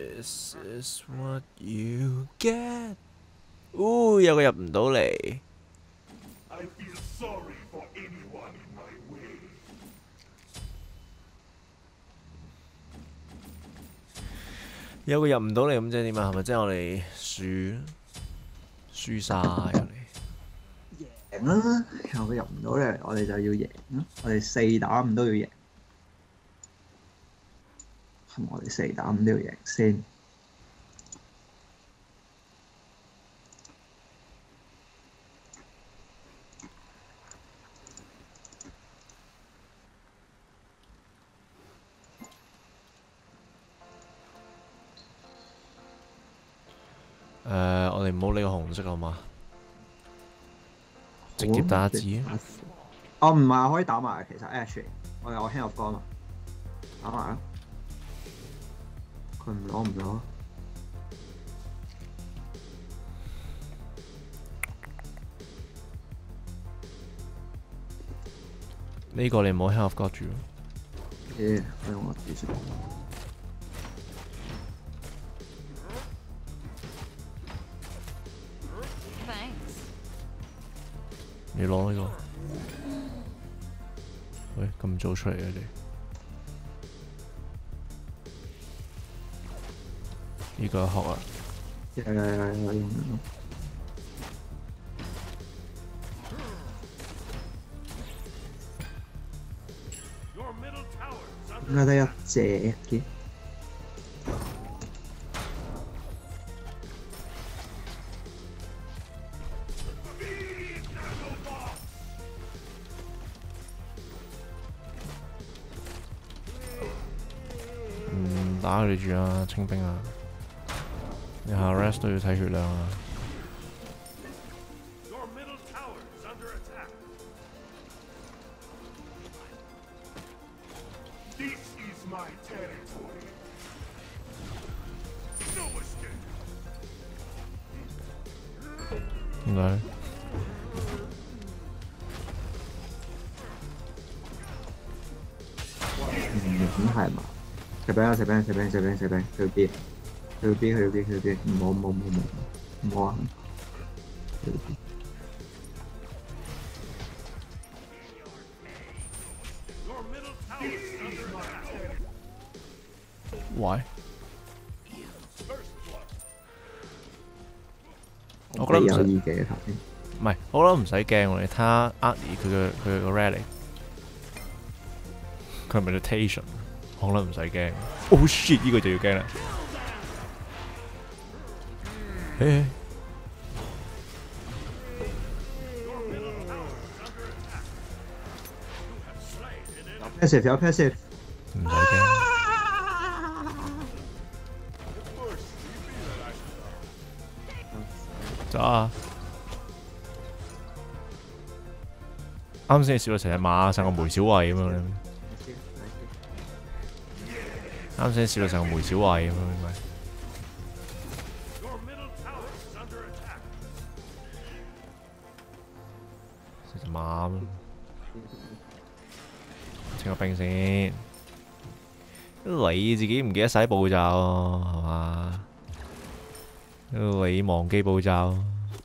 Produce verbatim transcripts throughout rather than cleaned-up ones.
This is what you get。哦，有個入唔到嚟。有個入唔到嚟咁即係點啊？係咪即係我哋輸輸晒我哋？ 贏啦！有個入唔到嚟，我哋就要贏啦！我哋四打五都要贏。係咪我哋四打五都要贏先？ 誒、呃，我哋唔好理個紅色好嘛？直接打字。 哦，唔係，可以打埋其實 actually， 我有 hand of God 嘛，打埋啦。佢唔攞唔攞？ 呢個你唔好 hand of God 住。 誒，我用我自己先。 你攞呢個，喂，咁早出嚟嘅你，呢個學啊， 有有有有有用。點解得一隻嘅？ 打佢哋住啊，清兵啊！你下 rest 都要睇血量啊！點解？ 唔係嘛？食餅啊！食餅！食餅！食餅！食餅！去到 B， 去到 B， 去到 B， 去到 B， 唔好唔好唔好唔好啊！去到 B。 喂，我覺得唔使有意嘅頭先。 唔係，我覺得唔使驚喎。你睇下厄爾佢嘅佢個 rally， 佢係 meditation。我覺得唔使驚。Oh shit！ 呢個就要驚啦。誒。 passive 有 passive。 唔使驚。走啊！啱先少咗成隻馬，成個梅小惠咁樣。啱先少咗成個梅小惠咁樣咪。成隻馬咁。清個兵先。你自己唔記得洗步驟係嘛？你忘記步驟。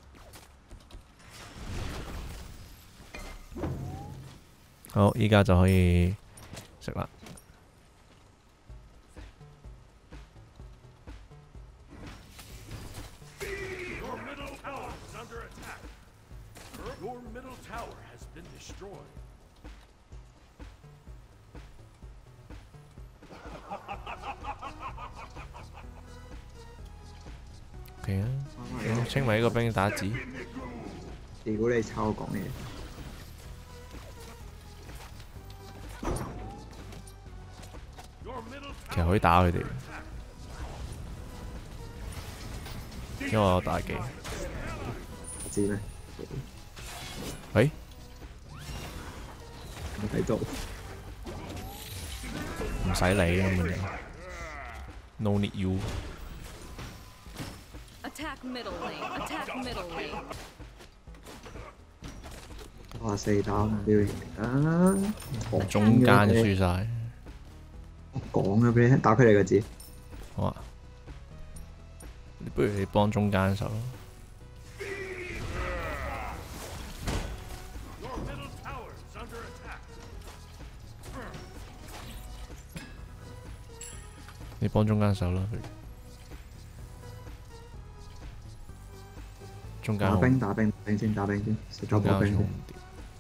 好，依家就可以食啦。OK 啊，清埋呢個兵打字。 如果你抄我講嘢。 其實可以打佢哋，因為我有大技。 知咩？ 喂？ 我睇到。 唔使理咁樣。No need you。 Attack middle lane. Attack middle lane. 哇！四打五都要贏啊！ 中間就輸晒。 我講咗俾你聽，打佢哋個字。 好啊。 你不如你幫中間手咯。你幫中間手啦，不如。中間打兵打兵打兵先打兵先，食咗中間個兵先。 好唔掂。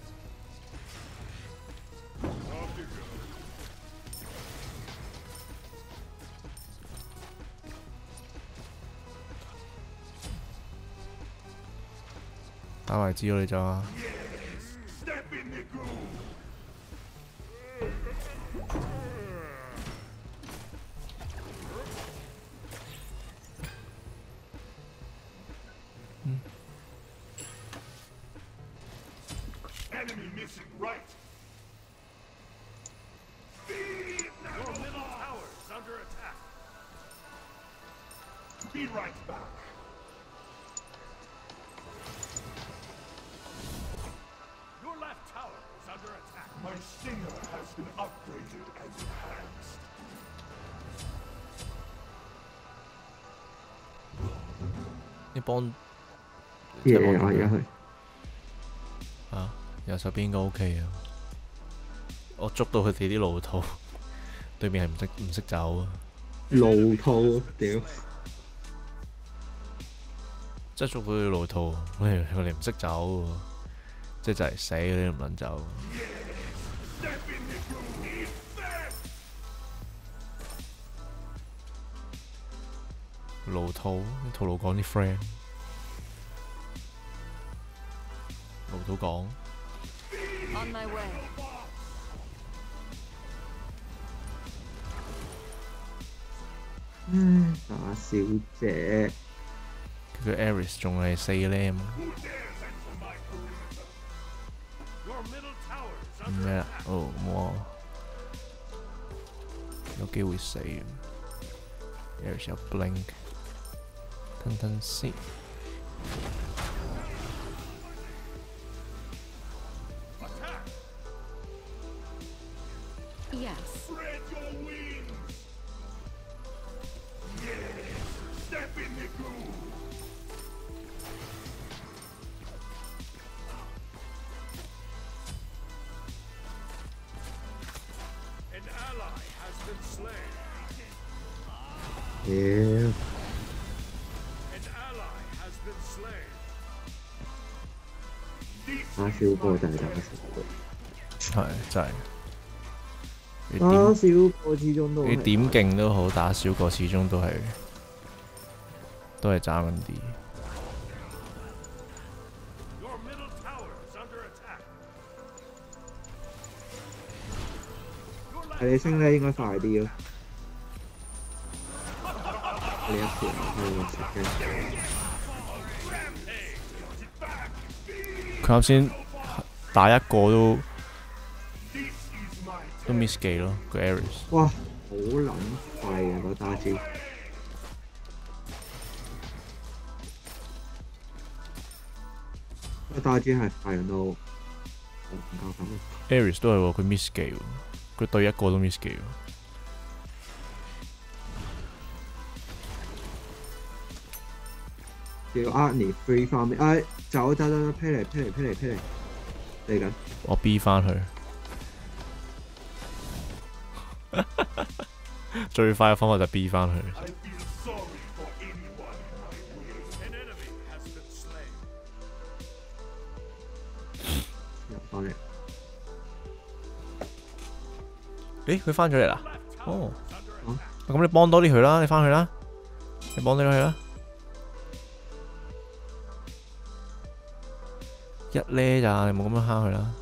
打埋支咯，你就啊！嗯。 Enemy missing right. Your middle tower is under attack. Be right back. Your left tower is under attack. My stinger has been upgraded and enhanced. 你幫嘢我而家去。 啊，右手邊應該 OK 啊！我捉到佢哋啲路途，對面係唔識唔識走啊！ 路套屌！ 即係捉到佢路途，佢哋佢哋唔識走喎，即係就係死嗰啲唔撚走。路途，套路講啲 friend， 路途講。 On my way. 唉，打小姐。 佢 Ares 仲係四 lam。咩啊？哦，冇啊，有機會死。Ares 有 blink， 等等先。 Yes. Spread your wings. Yes. Step in the groove. An ally has been slain. 屌！ An ally has been slain. 打小個就係打小個。 係真係。你打點小個始終都你係點勁都好，打小個始終都係都係爭緊啲。 Your middle tower is under attack. 係你升咧應該快啲咯。你一條係食嘅。 佢啱先打一個都都 miss 技咯，個 Ares。 哇！好撚快啊個打招。個打招係快到唔夠咁。 Ares 都係喎，佢 miss 技喎，佢對一個都 miss 技喎。 叫 Agni free 翻面，哎，走走走，劈嚟劈嚟劈嚟劈嚟，嚟緊。 我 B 翻佢。最快嘅方法就 B 翻佢。 I feel sorry for anyone in my way. An enemy has been slain. 入翻嚟。 誒，佢翻咗嚟啦。哦。咁你幫多啲佢啦，你翻去啦。你幫多啲佢啦。一呢咋，你冇咁樣蝦佢啦。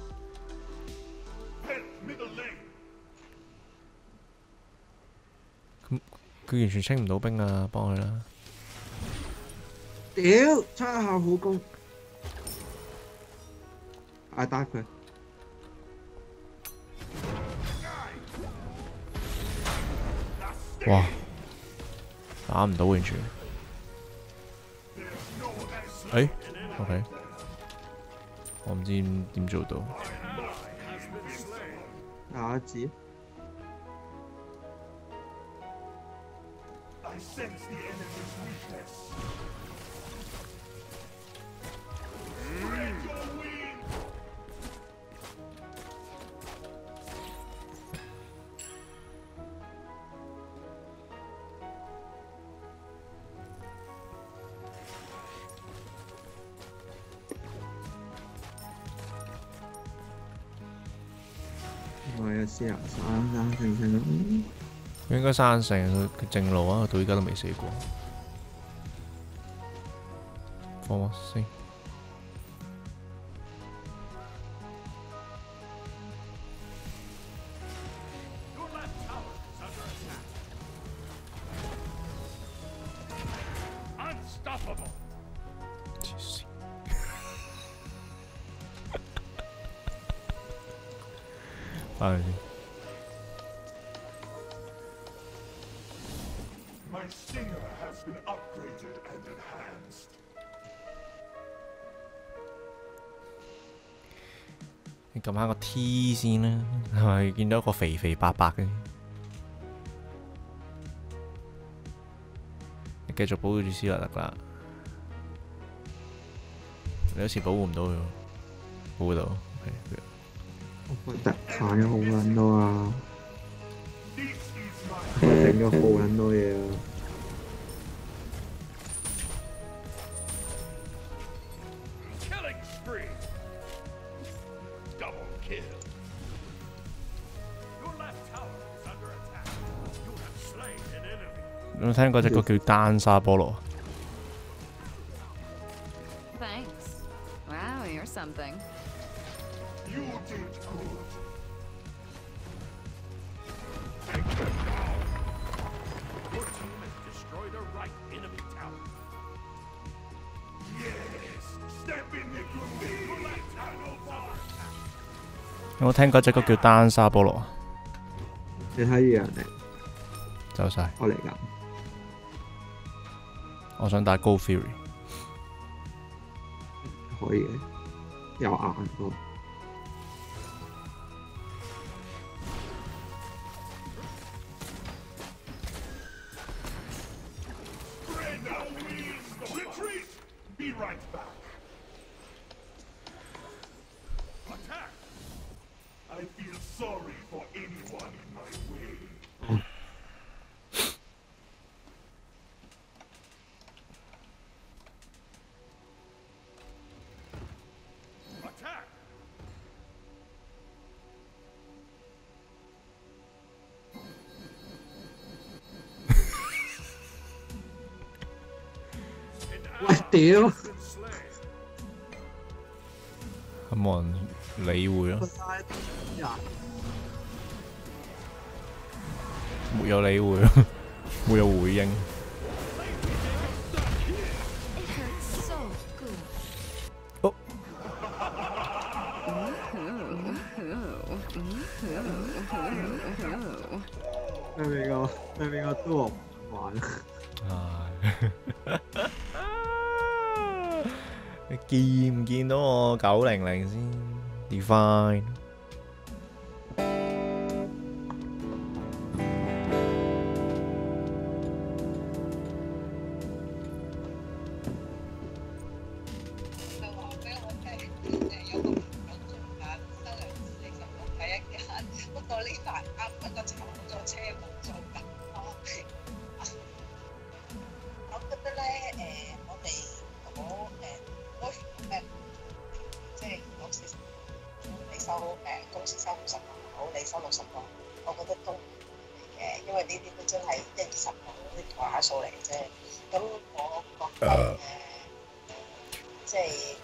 咁佢完全清唔到兵啊，幫佢啦。 屌，出一下苦功。嗌打佢。 哇！打唔到完全。誒 ，OK。我唔知點做到。 打字。 I sense the enemy's weakness. Spread your wings. 我有試下三三成成咁。 佢應該生性，佢佢正路啊，到依家都未死過。放我先。 Your left tower is under attack. Unstoppable. 黐線翻去先。 My stinger has been upgraded and enhanced. 你撳下個 T 先啦，係咪見到一個肥肥白白嘅？你繼續保護住斯勒特啦。你好似保護唔到佢喎，保護到。OK， 我特產咗好撚多啊！ This is my 我整咗好撚多嘢啊！ killing spree. Double kill. Your left tower is under attack. You have slain an enemy. 你有冇聽過隻歌叫丹沙菠蘿？ Thanks. Wow, you're something. You did good. Take them down. Your team has destroyed a right enemy tower. Yes, step in the groove. Your left tower is under attack. 有冇聽過隻歌叫丹沙菠蘿啊？ 你睇住人嚟， 走晒， 我嚟㗎。 我想打 Go Fury。 可以嘅，有眼喎。 Spread our wings. Retreat. Be right back. Attack. I feel sorry for anyone in my way. Attack. An 喂，屌！ ally has been slain. 咁冇人理會咯，沒有理會咯，沒有回應。 It hurts so good. 哦， 對面個對面個都我唔玩。 唉，你見唔見到我九零零先 ？Define。 就話俾我聽，誒有個朋友做緊收人四十六喺一間，不過呢排啱啱個炒咗車冇做緊。我覺得咧誒，我哋嗰誒嗰誒即係公司你收誒公司收五十個好，你收六十個，我覺得都唔係嘅，因為呢啲都真係一二十個嗰啲台下數嚟嘅啫。咁我覺得誒。